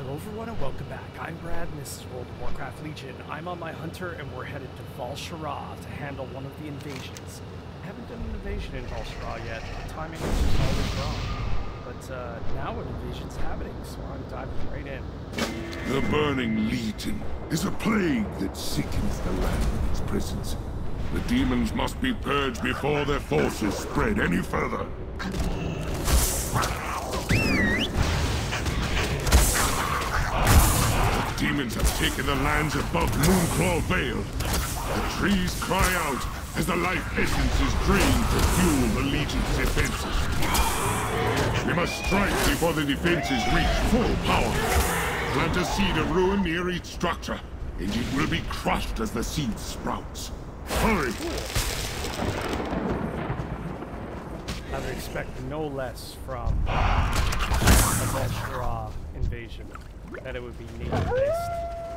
everyone and welcome back. I'm Brad and this is World of Warcraft Legion. I'm on my hunter and we're headed to Val'Sharah to handle one of the invasions. I haven't done an invasion in Val'Sharah yet. The timing was just always wrong. But now an invasion's happening, so I'm diving right in. The Burning Legion is a plague that sickens the land with its presence. The demons must be purged before their forces spread any further. The demons have taken the lands above Moonclaw Vale. The trees cry out as the life essence is drained to fuel the Legion's defenses. We must strike before the defenses reach full power. Plant a seed of ruin near each structure, and it will be crushed as the seed sprouts. Hurry! I would expect no less from a Val'Sharah invasion, that it would be nature-based.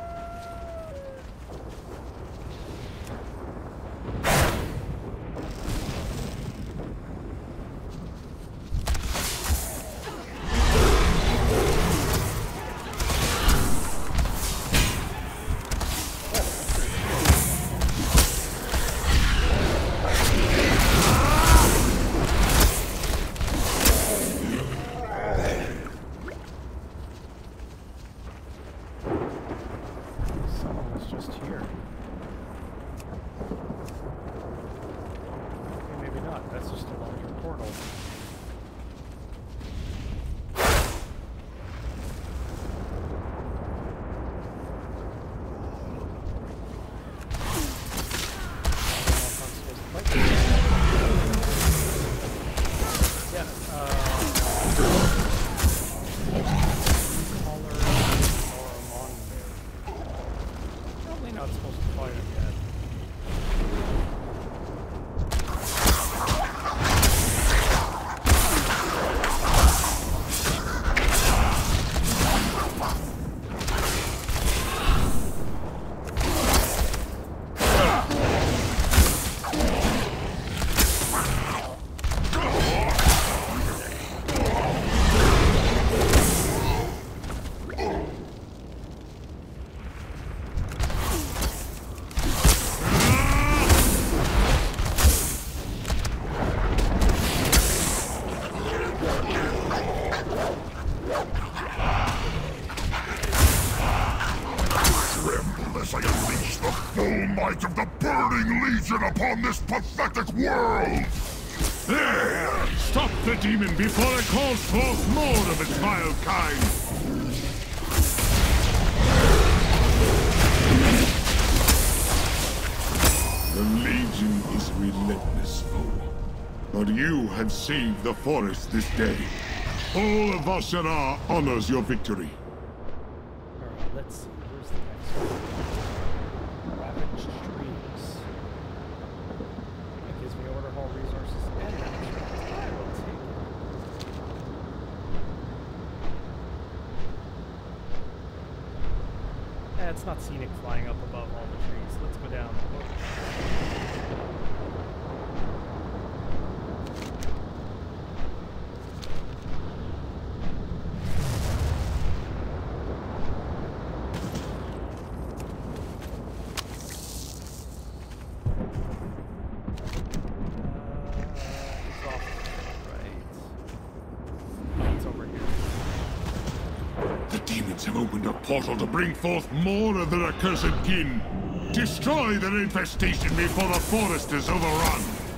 Of the Burning Legion upon this pathetic world! There! Stop the demon before it calls forth more of its vile kind! The Legion is relentless, foe. But you have saved the forest this day. All of Val'Sharah honors your victory. Alright, let's see. Where's the next one? It's not scenic flying up above all the trees. Let's go down. Have opened a portal to bring forth more of their accursed kin. Destroy their infestation before the forest is overrun.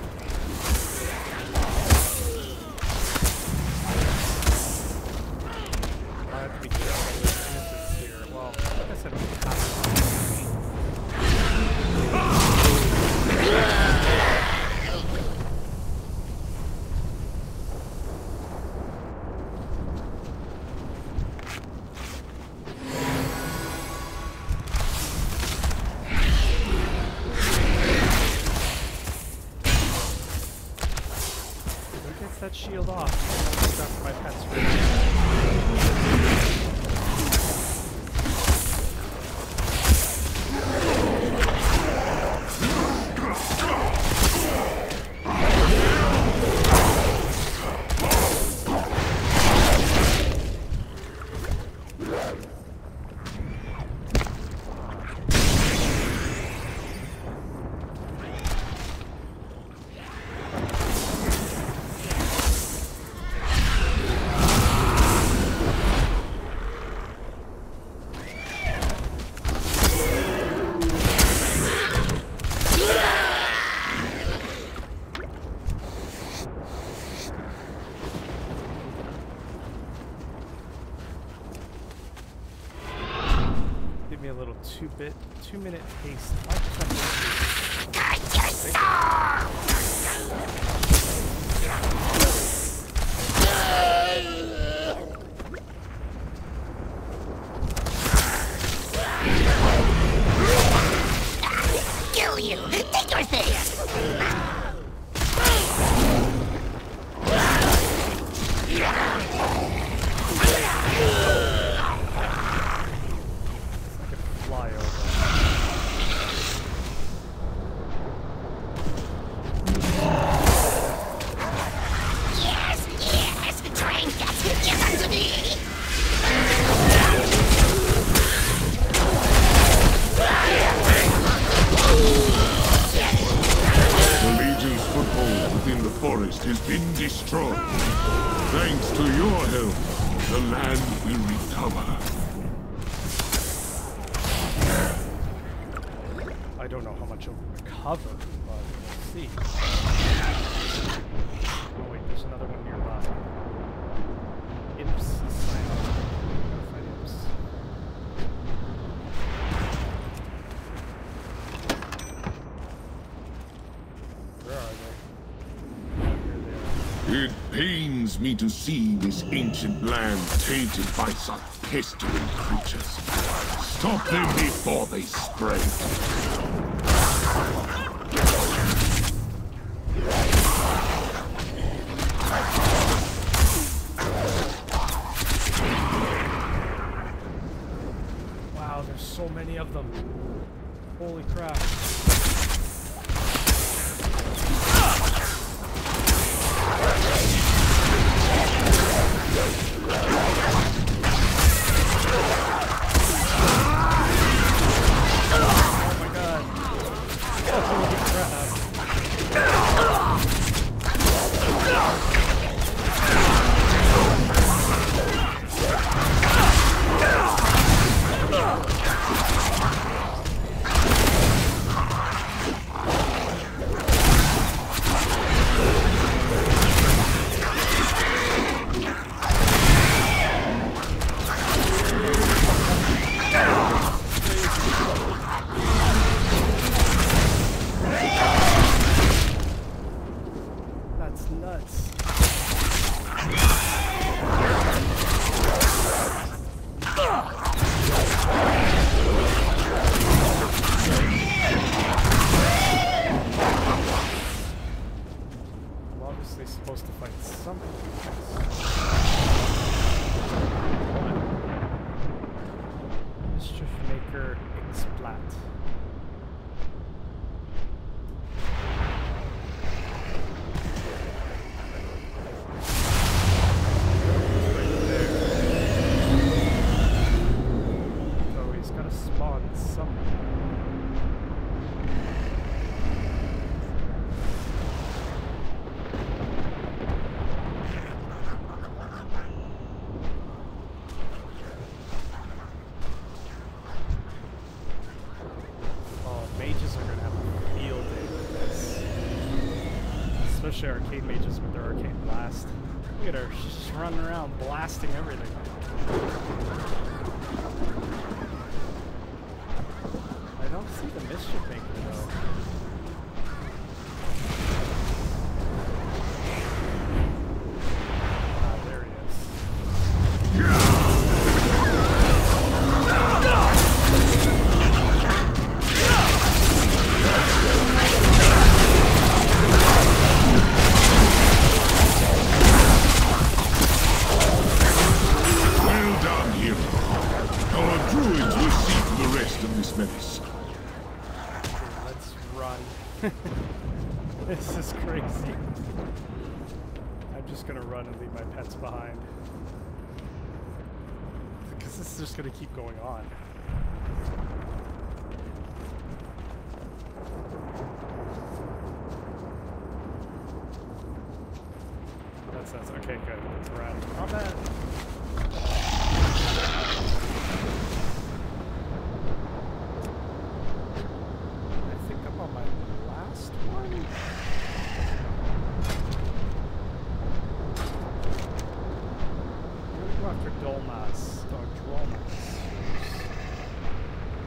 I have to be careful with innocents here. Well, like I said, that shield off. That's my pet's me a little 2-minute taste. I just want kill you! Take your thing! fly over. Yes! Try and get unto me! The Legion's foothold within the forest has been destroyed. Thanks to your help, the land will recover. I don't know how much it'll recover, but we'll see. Oh wait, there's another one nearby. Imps is silent. Gotta find imps. Where are they? Here they are. It pains me to see this ancient land tainted by such pestilent creatures. Stop them before they spread. Wow, there's so many of them. Holy crap. Oh my god. Holy crap. That's nuts. I'm obviously supposed to fight something. Mischief Maker Explat. So he's gotta spawn somewhere. Oh, mages are gonna have a field day with this. Especially arcade mages with their arcane blast. Look at her, she's just running around blasting everything. I don't see the Mischief Maker though. Ah, there he is. Well done, hero. Our druids will see to the rest of this menace. Let's run. This is crazy. I'm just gonna run and leave my pets behind. Because this is just gonna keep going on. That's okay, good. Let's run. Combat! I think I'm on my last one. I'm gonna go after Dolmas, or Drolmas.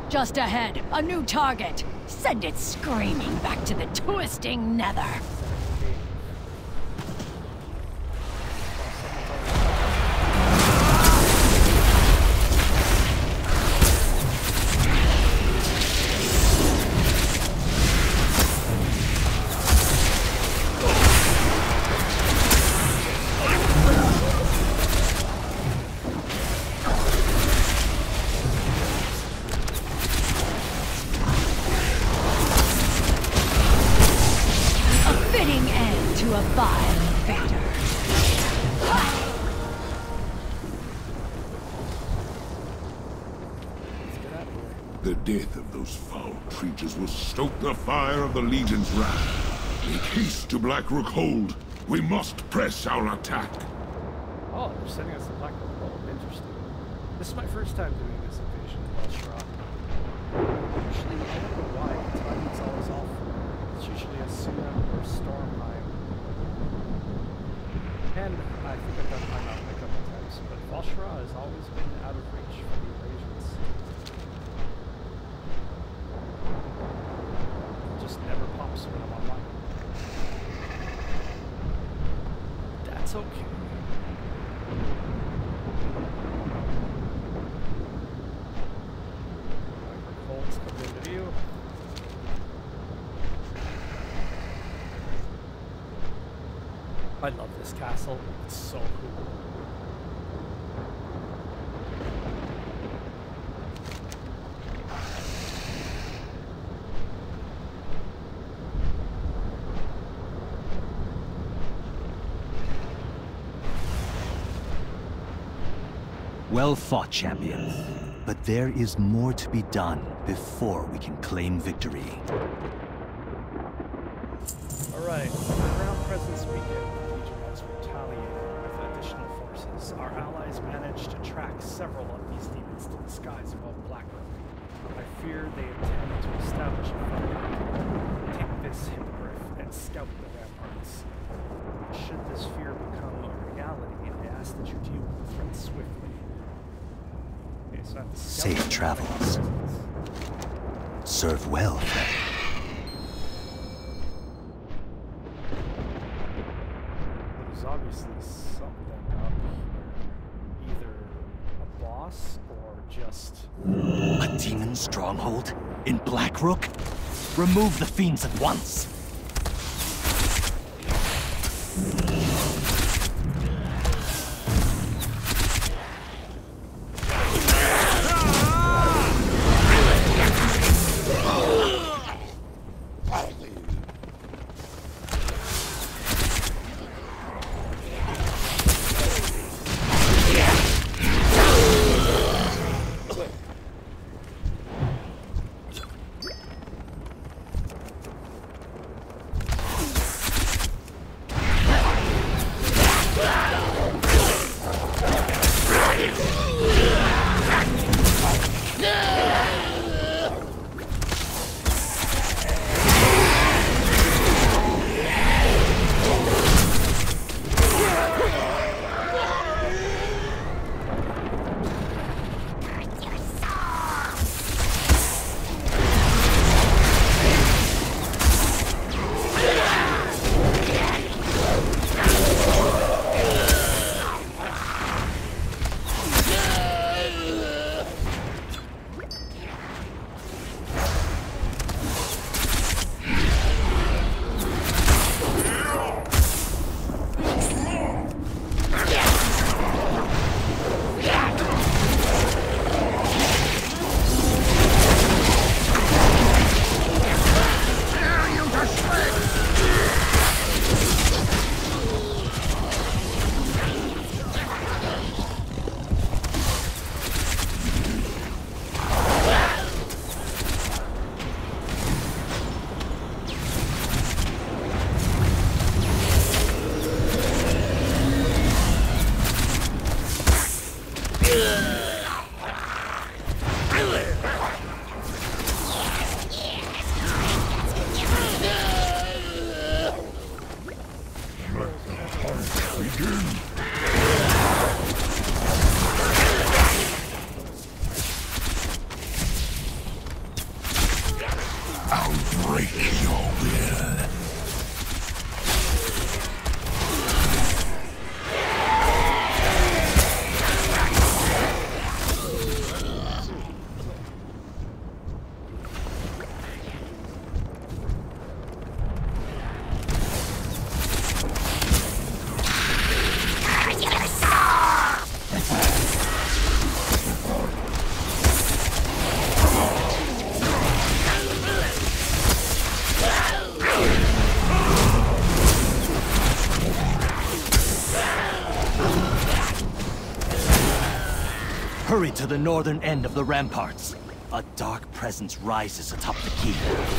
Just ahead, a new target. Send it screaming back to the twisting nether. The death of those foul creatures will stoke the fire of the Legion's wrath. Make haste to Blackrook Hold. We must press our attack. Oh, they're sending us to Blackrook Hold. Interesting. This is my first time doing this invasion of Val'Sharah. Usually, I don't know why, the timing's always off. It's usually a Suna or Stormheim. And I think I've done High Mountain a couple times, but Val'Sharah has always been out of reach for the invasions. Just never pops when I'm online. That's okay. Colt's coming into view. I love this castle. It's so cool. Well fought, champion. But there is more to be done before we can claim victory. Alright, ground presence weakened. The Legion has retaliated with additional forces. Our allies managed to track several of these demons to the skies above Blackrook. I fear they intend to establish a foothold, take this hippogriff, and scout the ramparts. Should this fear become a reality, I ask that you deal with the threat swiftly. Okay, so I have to scout Safe travels. Serve well, friend. There's obviously something up here. Either a boss or just... A demon stronghold? In Blackrook? Remove the fiends at once! Hurry to the northern end of the ramparts. A dark presence rises atop the keep.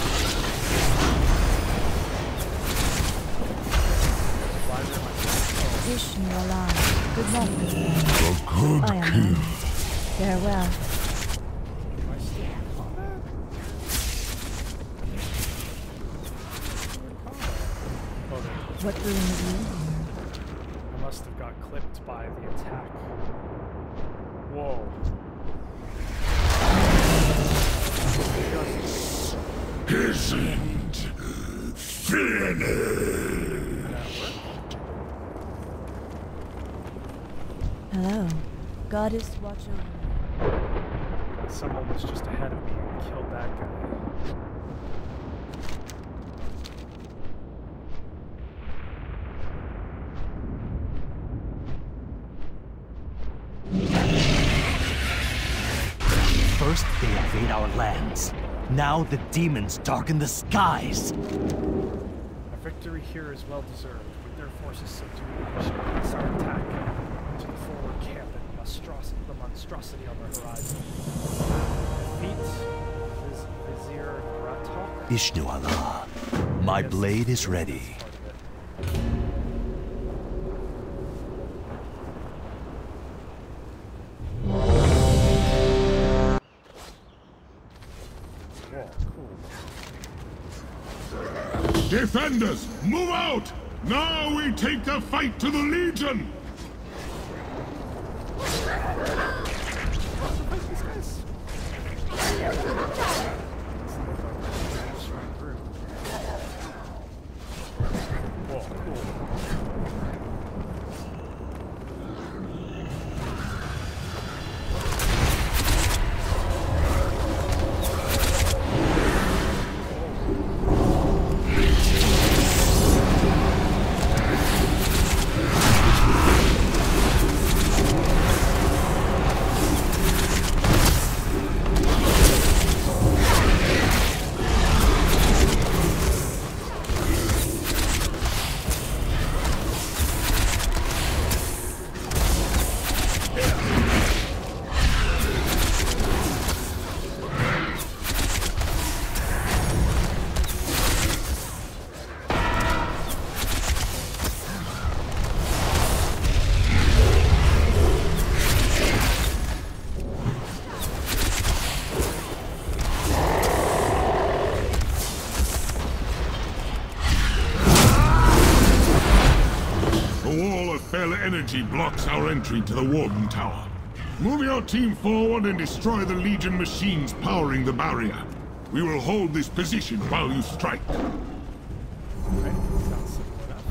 Vishnu alive. Good luck, good friend. I am honored. Farewell. What room is you? I must have got clipped by the attack. Whoa. Isn't finished. Hello. Goddess, watch over me. Someone was just ahead of me and killed that guy. First, they invade our lands. Now the demons darken the skies. A victory here is well deserved. With their forces subdued, we should press our attack to the forward camp and the monstrosity on the horizon. Defeat Vizier Ratok. Ishnu Allah, my blade is ready. Defenders, move out! Now we take the fight to the Legion! Energy blocks our entry to the Warden Tower. Move your team forward and destroy the Legion machines powering the barrier. We will hold this position while you strike. Okay, sounds simple enough.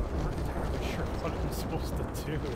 not entirely sure what I'm supposed to do.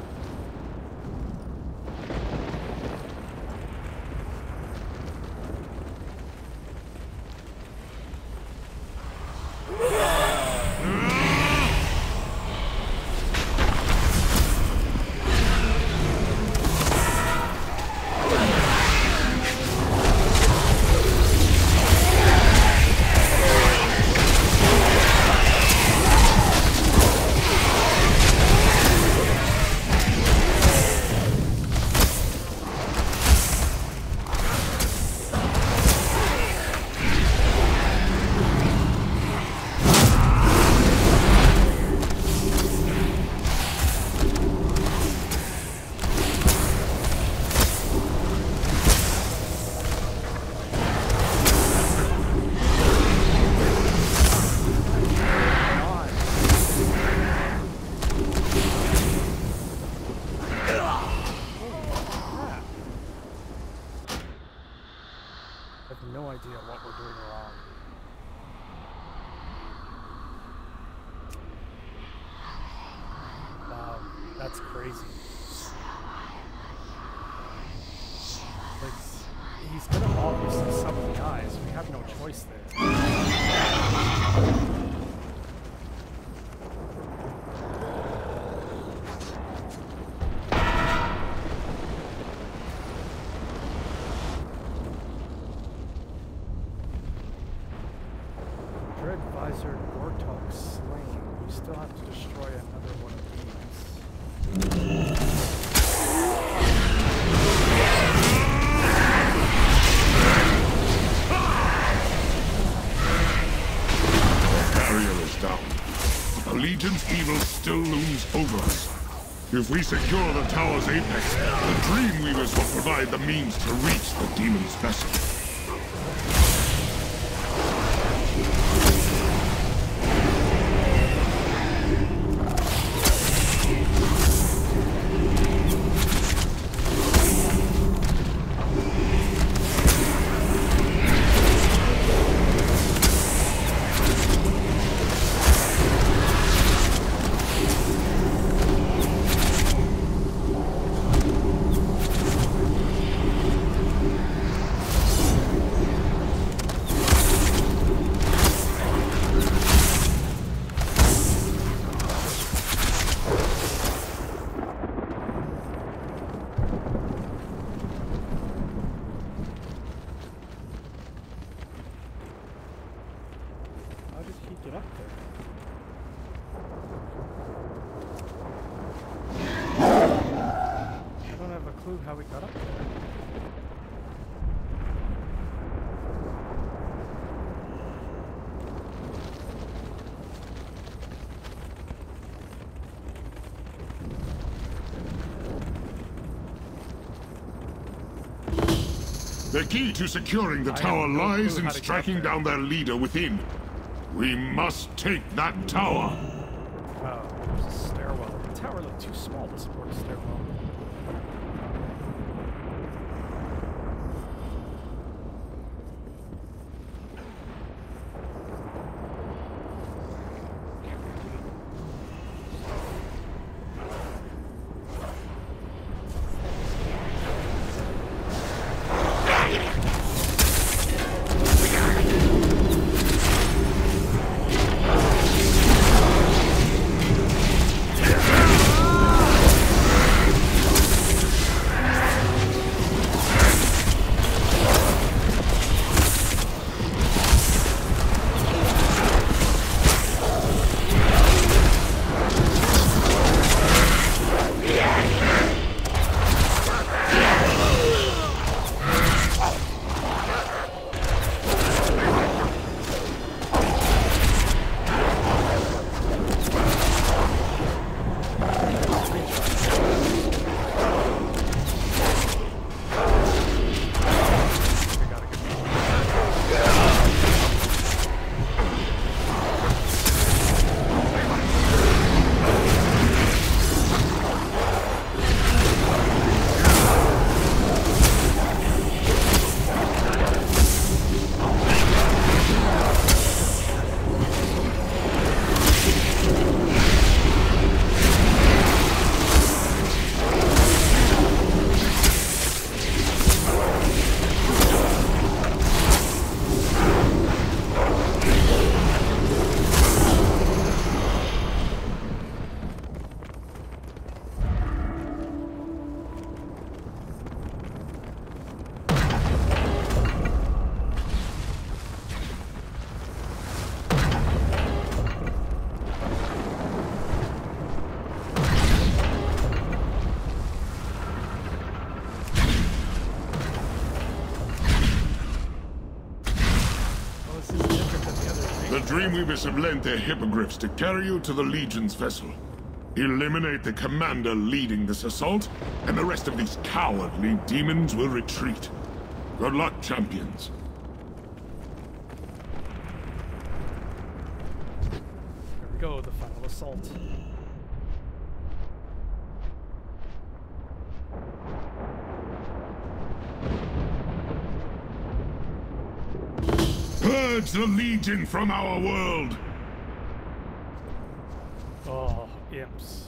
That's crazy. Like, he's gonna obviously summon the eyes. We have no choice there. Dread Visored Warthog slain. We still have to destroy another one of these. Legion's evil still looms over us. If we secure the tower's apex, the Dreamweavers will provide the means to reach the demon's vessel. How we got up there. The key to securing the tower lies in striking down their leader within. We must take that tower. Oh, there's a stairwell. The tower looked too small to support a stairwell. Time Weavers have lent their hippogriffs to carry you to the Legion's vessel. Eliminate the commander leading this assault, and the rest of these cowardly demons will retreat. Good luck, champions. Here we go, the final assault. Purge the Legion from our world! Oh, imps.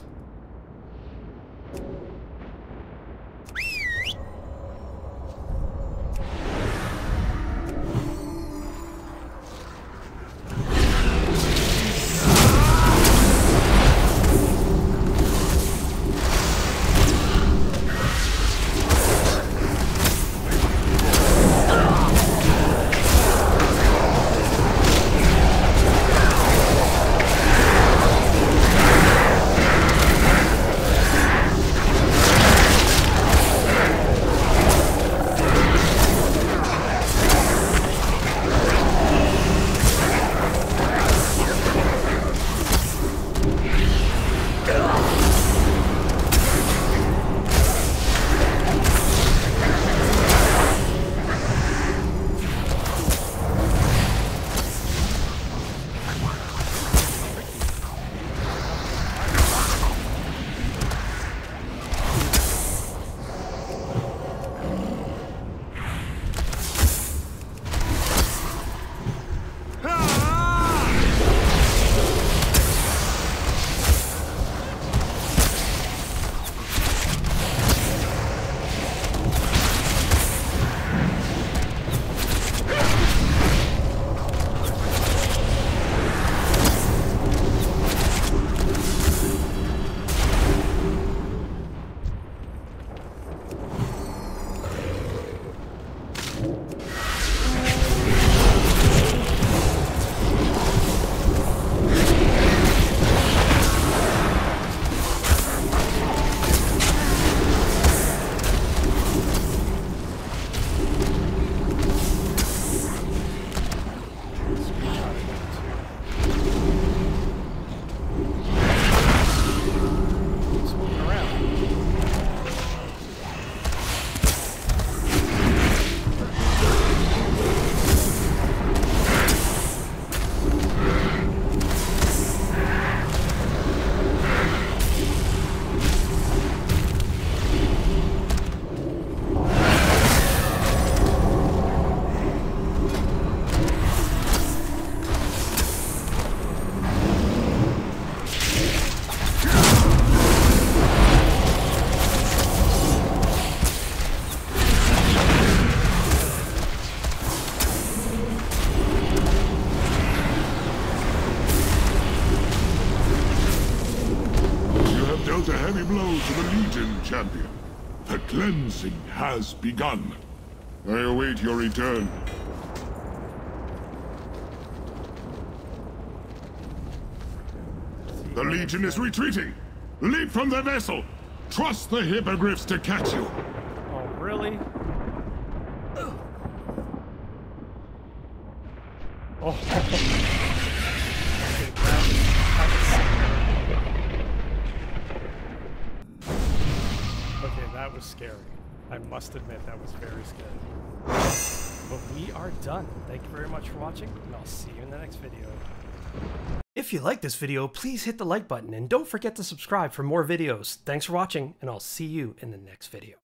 dealt a heavy blow to the Legion, champion. The cleansing has begun. I await your return. The Legion is retreating! Leap from the vessel! Trust the hippogriffs to catch you! Oh, really? Oh. Okay, that was scary. I must admit, that was very scary. But we are done. Thank you very much for watching, and I'll see you in the next video. If you like this video, please hit the like button, and don't forget to subscribe for more videos. Thanks for watching, and I'll see you in the next video.